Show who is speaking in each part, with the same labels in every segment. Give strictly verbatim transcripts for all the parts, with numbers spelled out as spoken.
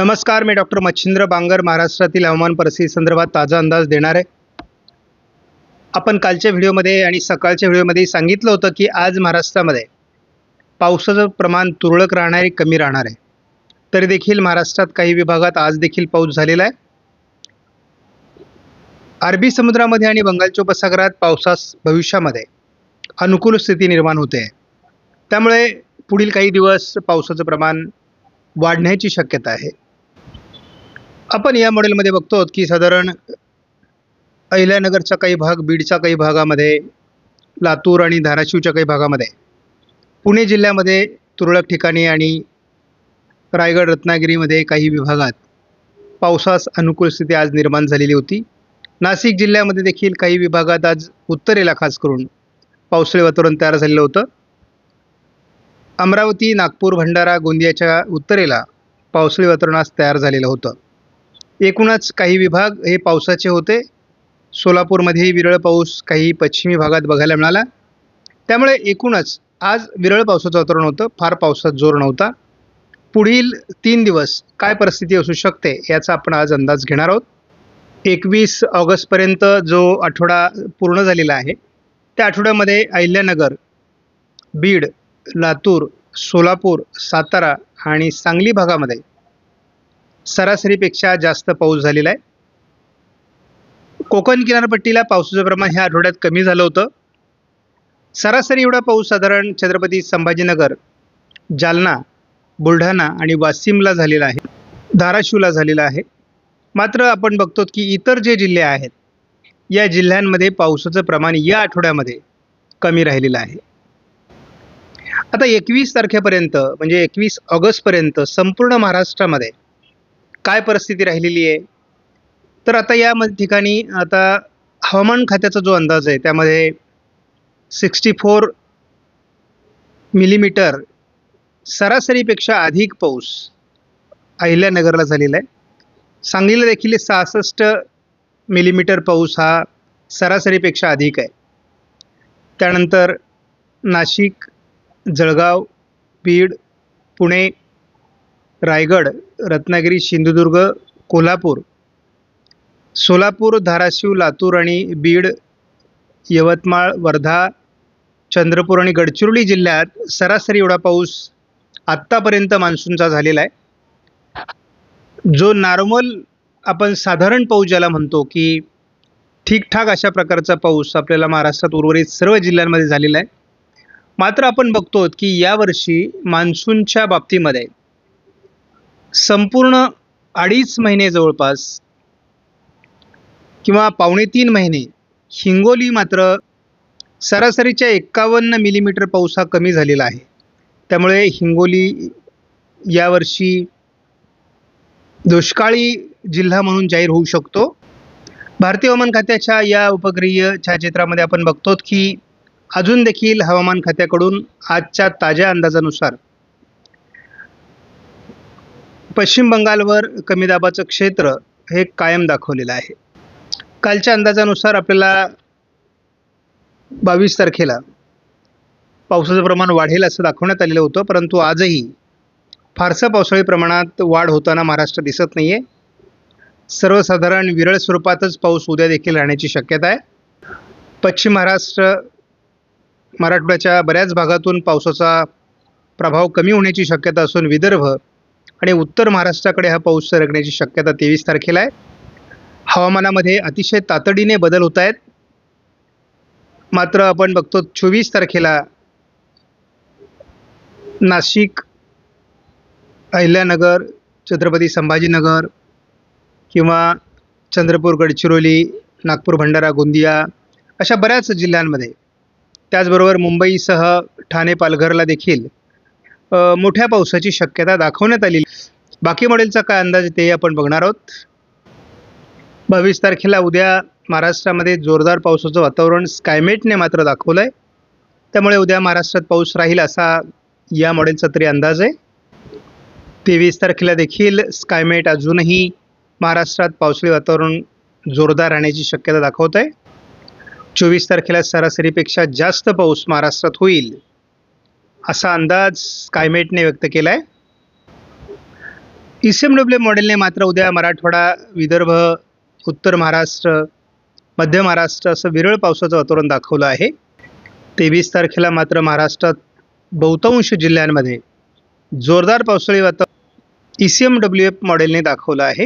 Speaker 1: नमस्कार, मी डॉक्टर मच्छिंद्र बांगर महाराष्ट्रातील हवामान परिस्थिती संदर्भात ताजा अंदाज देणार आहे। आपण कालच्या व्हिडिओमध्ये आणि सकाळच्या व्हिडिओमध्ये सांगितलं होतं की आज महाराष्ट्रामध्ये पावसाचं प्रमाण तुरळक राहणार आहे, कमी राहणार आहे। तरी देखील महाराष्ट्रात काही विभागात आज देखील पाऊस झालेला आहे। अरबी समुद्रामध्ये आणि बंगालच्या उपसागरात पावसास भविष्यामध्ये अनुकूल स्थिती निर्माण होते आहे। त्यामुळे पुढील काही दिवस पावसाचं प्रमाण वाढण्याची शक्यता आहे। आपण या मॉडेलमध्ये बघतो की साधारण अहिल्यानगरचा काही भाग, बीडचा काही भागामध्ये, लातूर आणि धाराशिवच्या काही भागामध्ये, पुणे जिल्ह्यामध्ये तुरळक ठिकाणी आणि रायगड रत्नागिरीमध्ये काही विभागात पावसास अनुकूल स्थिती आज निर्माण झालेली होती। नाशिक जिल्ह्यामध्ये देखील काही विभागात आज उत्तरेला खास करून पावसाळी वातावरण तयार झालेलं होतं। अमरावती, नागपूर, भंडारा, गोंदियाच्या उत्तरेला पावसाळी वातावरण आज तयार झालेलं होतं। एकूणच काही विभाग हे पावसाचे होते। सोलापूरमध्ये विरळ पाऊस काही पश्चिमी भागात बघायला मिळाला। त्यामुळे एकूणच आज विरळ पावसाचं वातावरण होतं, फार पावसाचा जोर नव्हता। पुढील तीन दिवस काय परिस्थिती असू शकते याचा आपण आज अंदाज घेणार आहोत। एकवीस ऑगस्टपर्यंत जो आठवडा पूर्ण झालेला आहे त्या आठवड्यामध्ये अहिल्यानगर, बीड, लातूर, सोलापूर, सातारा आणि सांगली भागामध्ये सरासरीपेक्षा जास्त पाऊस झालेला आहे। कोकण किनारपट्टीला पावसाचं प्रमाण ह्या आठवड्यात कमी झालं होतं। सरासरी एवढा पाऊस साधारण छत्रपती संभाजीनगर, जालना, बुलढाणा आणि वाशिमला झालेला आहे, धाराशिवला झालेला आहे। मात्र आपण बघतो की इतर जे जिल्हे आहेत या जिल्ह्यांमध्ये पावसाचं प्रमाण या आठवड्यामध्ये कमी राहिलेलं आहे। आता एकवीस तारखेपर्यंत म्हणजे एकवीस ऑगस्टपर्यंत संपूर्ण महाराष्ट्रामध्ये काय परिस्थिती राहिलेली आहे, तर आता या ठिकाणी आता हवामान खात्याचा जो अंदाज आहे त्यामध्ये सिक्स्टी फोर मिलीमीटर सरासरीपेक्षा अधिक पाऊस अहिल्यानगरला झालेला आहे। सांगलीला देखील सहासष्ट मिलीमीटर पाऊस हा सरासरीपेक्षा अधिक आहे। त्यानंतर नाशिक, जळगाव, बीड, पुणे, रायगड, रत्नागिरी, सिंधुदुर्ग, कोल्हापूर, सोलापूर, धाराशिव, लातूर आणि बीड, यवतमाळ, वर्धा, चंद्रपूर आणि गडचिरोली जिल्ह्यात सरासरी एवढा पाऊस आत्तापर्यंत मान्सूनचा झालेला आहे। जो नॉर्मल आपण साधारण पाऊस ज्याला म्हणतो की ठीकठाक अशा प्रकारचा पाऊस आपल्याला महाराष्ट्रात उर्वरित सर्व जिल्ह्यांमध्ये झालेला आहे। मात्र आपण बघतो की यावर्षी मान्सूनच्या बाबतीमध्ये संपूर्ण अडीच महिने जवळपास किंवा पावणे तीन महिने हिंगोली मात्र सरासरीच्या एक्कावन्न मिलीमीटर पाऊस हा कमी झालेला आहे। त्यामुळे हिंगोली यावर्षी दुष्काळी जिल्हा म्हणून जाहीर होऊ शकतो। भारतीय हवामान खात्याच्या या उपग्रहीय छायाचित्रामध्ये आपण बघतो की अजून देखील हवामान खात्याकडून आजच्या ताज्या अंदाजानुसार पश्चिम बंगालवर कमी दाबाचं क्षेत्र हे कायम दाखवलेलं आहे। कालच्या अंदाजानुसार आपल्याला बावीस तारखेला पावसाचं प्रमाण वाढेल असं दाखवण्यात आलेलं होतं, परंतु आजही फारसं पावसाळी प्रमाणात वाढ होताना महाराष्ट्र दिसत नाही आहे। सर्वसाधारण विरळ स्वरूपातच पाऊस उद्या देखील राहण्याची शक्यता आहे। पश्चिम महाराष्ट्र, मराठवाड्याच्या बऱ्याच भागातून पावसाचा प्रभाव कमी होण्याची शक्यता असून विदर्भ आणि उत्तर महाराष्ट्राकडे हा पाऊस सरकण्याची शक्यता तेवीस तारखेला आहे। हवामानामध्ये अतिशय तातडीने बदल होत आहेत। मात्र आपण बघतो चोवीस तारखेला नाशिक, अहिल्यानगर, छत्रपती संभाजीनगर किंवा चंद्रपूर, गडचिरोली, नागपूर, भंडारा, गोंदिया अशा बऱ्याच जिल्ह्यांमध्ये, त्याचबरोबर मुंबईसह ठाणे, पालघरला देखील मोठ्या पावसाची शक्यता दाखवण्यात आली। बाकी मॉडेलचा काय अंदाज ते आपण बघणार आहोत। बावीस तारखेला उद्या महाराष्ट्रामध्ये जोरदार पावसाचं वातावरण स्कायमेटने मात्र दाखवलं आहे। त्यामुळे उद्या महाराष्ट्रात पाऊस राहील असा या मॉडेलचा तरी अंदाज आहे। तेवीस तारखेला देखील स्कायमेट अजूनही महाराष्ट्रात पावसाळी वातावरण जोरदार राहण्याची शक्यता दाखवत आहे। चोवीस तारखेला सरासरीपेक्षा जास्त पाऊस महाराष्ट्रात होईल असा अंदाज स्कायमेटने व्यक्त केला आहे। ई सी एम डब्ल्यू मॉडेलने मात्र उद्या मराठवाडा, विदर्भ, उत्तर महाराष्ट्र, मध्य महाराष्ट्र असं विरळ पावसाचं वातावरण दाखवलं आहे. तेवीस तारखेला मात्र महाराष्ट्रात बहुतांश जिल्ह्यांमध्ये जोरदार पावसाळी वातावरण E C M W F मॉडेलने दाखवलं आहे.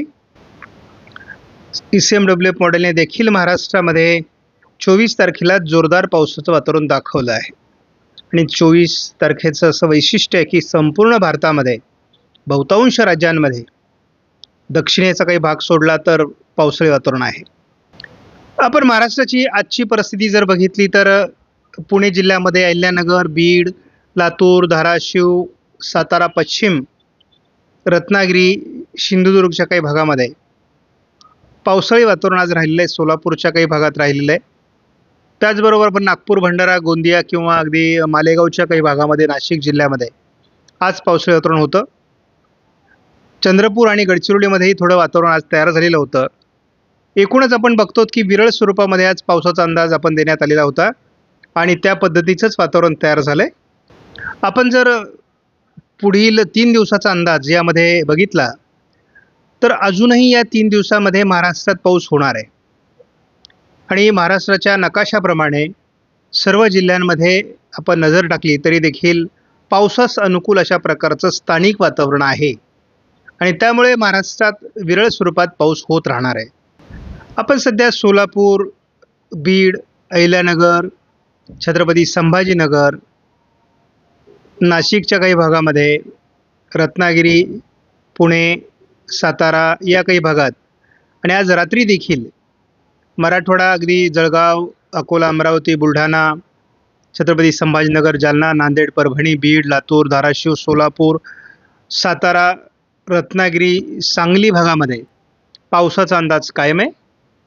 Speaker 1: E C M W F मॉडेलने देखील महाराष्ट्रामध्ये चोवीस तारखेला जोरदार पावसाचं वातावरण दाखवलं आहे. आणि चोवीस तारखेचं असं वैशिष्ट्य आहे की संपूर्ण भारतामध्ये बहुतांश राज्यांमध्ये दक्षिणेचा काही भाग सोडला तर पावसाळी वातावरण आहे. आपण महाराष्ट्राची आजची परिस्थिती जर बघितली तर पुणे जिल्ह्यामध्ये अहिल्यानगर, बीड, लातूर, धाराशिव, सातारा पश्चिम, रत्नागिरी, सिंधुदुर्गच्या काही भागामध्ये पावसाळी वातावरण आज राहिलेलं आहे. सोलापूरच्या काही भागात राहिलेलं आहे. त्याचबरोबर पण नागपूर, भंडारा, गोंदिया किंवा अगदी मालेगावच्या काही भागामध्ये, नाशिक जिल्ह्यामध्ये आज पावसाळी वातावरण होतं. चंद्रपूर आणि गडचिरोलीमध्येही थोडं वातावरण आज तयार झालेलं होतं. एकूणच आपण बघतो की विरळ स्वरूपामध्ये आज पावसाचा अंदाज आपण देण्यात आलेला होता आणि त्या पद्धतीचंच वातावरण तयार झालं आहे. आपण जर पुढील तीन दिवसाचा अंदाज यामध्ये बघितला तर अजूनही या तीन दिवसामध्ये महाराष्ट्रात पाऊस होणार आहे. आणि महाराष्ट्राच्या नकाशाप्रमाणे सर्व जिल्ह्यांमध्ये आपण नजर टाकली तरी देखील पावसास अनुकूल अशा प्रकारचं स्थानिक वातावरण आहे आणि त्यामुळे महाराष्ट्रात विरळ स्वरूपात पाऊस होत राहणार आहे. आपण सध्या सोलापूर, बीड, अहिल्यानगर, छत्रपती संभाजीनगर, नाशिकच्या काही भागामध्ये, रत्नागिरी, पुणे, सातारा या काही भागात आणि आज रात्री देखील मराठवाडा अगदी जळगाव, अकोला, अमरावती, बुलढाणा, छत्रपती संभाजीनगर, जालना, नांदेड, परभणी, बीड, लातूर, धाराशिव, सोलापूर, सातारा, रत्नागिरी, सांगली भागामध्ये पावसाचा अंदाज कायम आहे.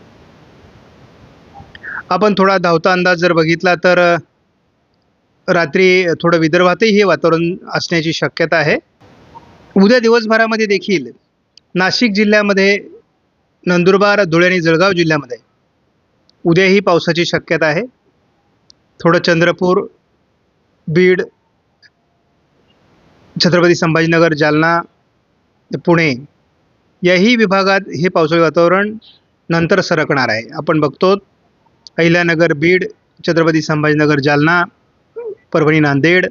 Speaker 1: आपण थोडा धावता अंदाज जर बघितला तर रात्री थोडं विदर्भातही हे वातावरण असण्याची शक्यता आहे. उद्या दिवसभरामध्ये देखील नाशिक जिल्ह्यामध्ये, नंदुरबार, धुळे आणि जळगाव जिल्ह्यामध्ये उद्याही पावसाची शक्यता आहे. थोडं चंद्रपूर, बीड, छत्रपती संभाजीनगर, जालना, पुणे याही विभागात हे पावसाळी वातावरण नंतर सरकणार आहे. आपण बघतो अहिल्यानगर, बीड, छत्रपती संभाजीनगर, जालना, परभणी, नांदेड,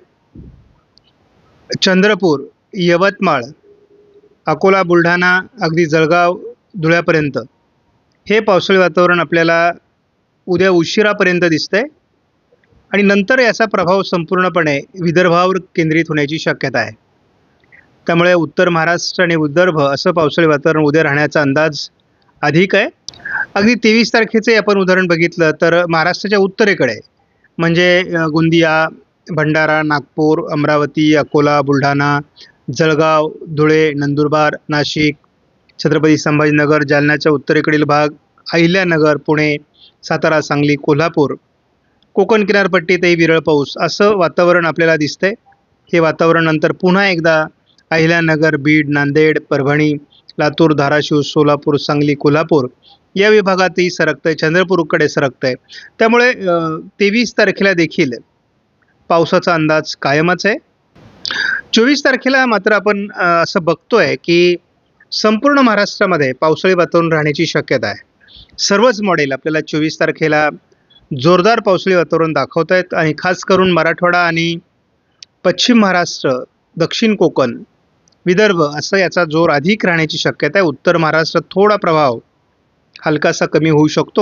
Speaker 1: चंद्रपूर, यवतमाळ, अकोला, बुलढाणा, अगदी जळगाव, धुळ्यापर्यंत हे पावसाळी वातावरण आपल्याला उद्या उशिरापर्यंत दिसतंय आणि नंतर याचा प्रभाव संपूर्णपणे विदर्भावर केंद्रित होण्याची शक्यता आहे. त्यामुळे उत्तर महाराष्ट्र आणि विदर्भ असं पावसाळी वातावरण उद्या राहण्याचा अंदाज अधिक आहे. अगदी तेवीस तारखेचे आपण उदाहरण बघितलं तर महाराष्ट्राच्या उत्तरेकडे म्हणजे गोंदिया, भंडारा, नागपूर, अमरावती, अकोला, बुलढाणा, जळगाव, धुळे, नंदुरबार, नाशिक, छत्रपती संभाजीनगर, जालन्याच्या उत्तरेकडील भाग, अहिल्यानगर, पुणे, सातारा, सांगली, कोल्हापूर, कोकण किनारपट्टीतही विरळ पाऊस असं वातावरण आपल्याला दिसतंय. हे वातावरण नंतर पुन्हा एकदा अहिल्यानगर, बीड, नांदेड, परभणी, लातूर, धाराशिव, सोलापूर, सांगली, कोल्हापूर या विभागातही सरकतंय, चंद्रपूरकडे सरकतंय. त्यामुळे तेवीस तारखेला देखील पावसाचा अंदाज कायमच आहे. चोवीस तारखेला मात्र आपण असं बघतोय की संपूर्ण महाराष्ट्रामध्ये पावसाळी वातावरण राहण्याची शक्यता आहे. सर्वच मॉडेल आपल्याला चोवीस तारखेला जोरदार पावसाळी वातावरण दाखवत आहेत आणि खास करून मराठवाडा आणि पश्चिम महाराष्ट्र, दक्षिण कोकण, विदर्भ असं याचा जोर अधिक राहण्याची शक्यता आहे. उत्तर महाराष्ट्रात थोडा प्रभाव हलकासा कमी होऊ शकतो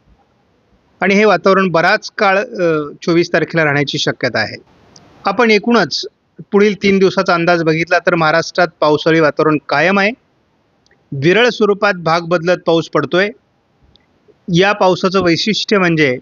Speaker 1: आणि हे वातावरण बराच काळ चोवीस तारखेला राहण्याची शक्यता आहे. आपण एकूणच पुढील तीन दिवसाचा अंदाज बघितला तर महाराष्ट्रात पावसाळी वातावरण कायम आहे. विरळ स्वरूपात भाग बदलत पाऊस पडतोय. या पावसाचं वैशिष्ट्य म्हणजे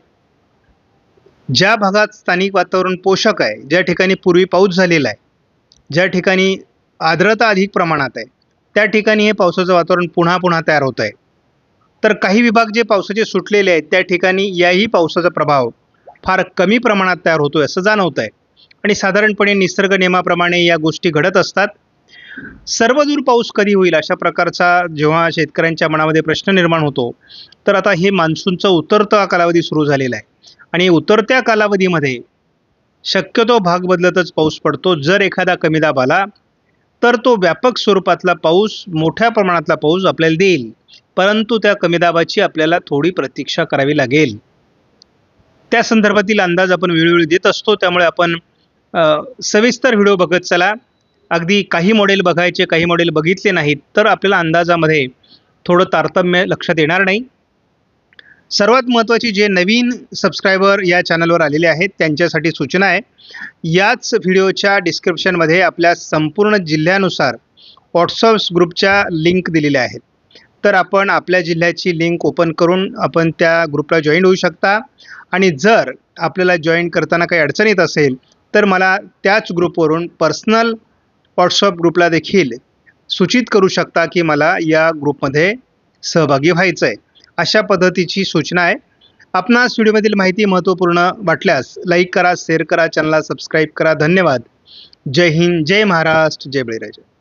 Speaker 1: ज्या भागात स्थानिक वातावरण पोषक आहे, ज्या ठिकाणी पूर्वी पाऊस झालेला आहे, ज्या ठिकाणी आर्द्रता अधिक प्रमाणात आहे, त्या ठिकाणी हे पावसाचं वातावरण पुन्हा पुन्हा तयार होत आहे. तर काही विभाग जे पावसाचे सुटलेले आहेत त्या ठिकाणी याही पावसाचा प्रभाव फार कमी प्रमाणात तयार होतोय असं जाणवत आहे आणि साधारणपणे निसर्ग नियमाप्रमाणे या गोष्टी घडत असतात. सर्वदूर पाऊस कधी होईल अशा प्रकारचा जेव्हा शेतकऱ्यांच्या मनामध्ये प्रश्न निर्माण होतो तर आता हे मान्सूनचा उतरता कालावधी सुरू झालेला आहे आणि उतरत्या कालावधीमध्ये शक्यतो भाग बदलतच पाऊस पडतो. जर एखादा कमी दाब आला तर तो व्यापक स्वरूपातला पाऊस, मोठ्या प्रमाणातला पाऊस आपल्याला देईल. परंतु त्या कमी दाबाची आपल्याला थोडी प्रतीक्षा करावी लागेल. त्या संदर्भातील अंदाज आपण वेळोवेळी देत असतो, त्यामुळे आपण अ, सविस्तर व्हिडिओ बघत चला. अगदी काही मॉडेल बघायचे, काही मॉडेल बघितले नाहीत तर आपल्याला अंदाजामध्ये थोडं तारतम्य लक्षात येणार नाही. सर्वात महत्त्वाची जे नवीन सबस्क्रायबर या चॅनलवर आलेले आहेत त्यांच्यासाठी सूचना आहे. याच व्हिडिओच्या डिस्क्रिप्शनमध्ये आपल्या संपूर्ण जिल्ह्यानुसार व्हॉट्सअप ग्रुपच्या लिंक दिलेल्या आहेत. तर आपण आपल्या जिल्ह्याची लिंक ओपन करून आपण त्या ग्रुपला जॉईन होऊ शकता. आणि जर आपल्याला जॉईन करताना काही अडचण येत असेल तर मला त्याच ग्रुपवरून पर्सनल व्हॉट्सअप ग्रुपला देखील सूचित करू शकता की मला या ग्रुपमध्ये सहभागी व्हायचं आहे. अशा पद्धतीची सूचना आहे. आपणास व्हिडिओमधील माहिती महत्त्वपूर्ण वाटल्यास लाईक करा, शेअर करा, चॅनलला सबस्क्राईब करा. धन्यवाद. जय हिंद, जय महाराष्ट्र, जय बळीराजा.